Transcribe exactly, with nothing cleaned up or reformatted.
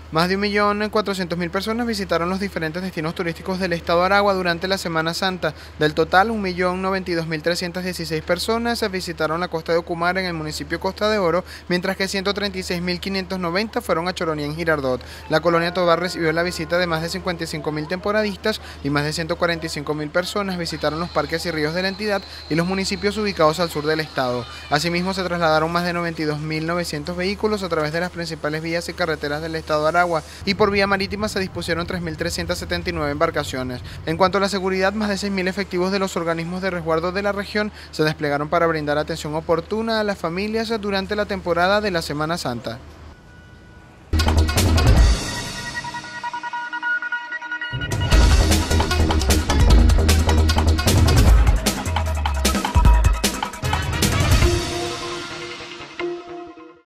Más de un millón cuatrocientos mil personas visitaron los diferentes destinos turísticos del estado Aragua durante la Semana Santa. Del total, un millón noventa y dos mil trescientas dieciséis personas visitaron la costa de Ocumare en el municipio Costa de Oro, mientras que ciento treinta y seis mil quinientos noventa fueron a Choroní en Girardot. La colonia Tovar recibió la visita de más de cincuenta y cinco mil temporadistas y más de ciento cuarenta y cinco mil personas visitaron los parques y ríos de la entidad y los municipios ubicados al sur del estado. Asimismo, se trasladaron más de noventa y dos mil novecientos vehículos a través de las principales vías y carreteras del estado Aragua, y por vía marítima se dispusieron tres mil trescientas setenta y nueve embarcaciones. En cuanto a la seguridad, más de seis mil efectivos de los organismos de resguardo de la región se desplegaron para brindar atención oportuna a las familias durante la temporada de la Semana Santa.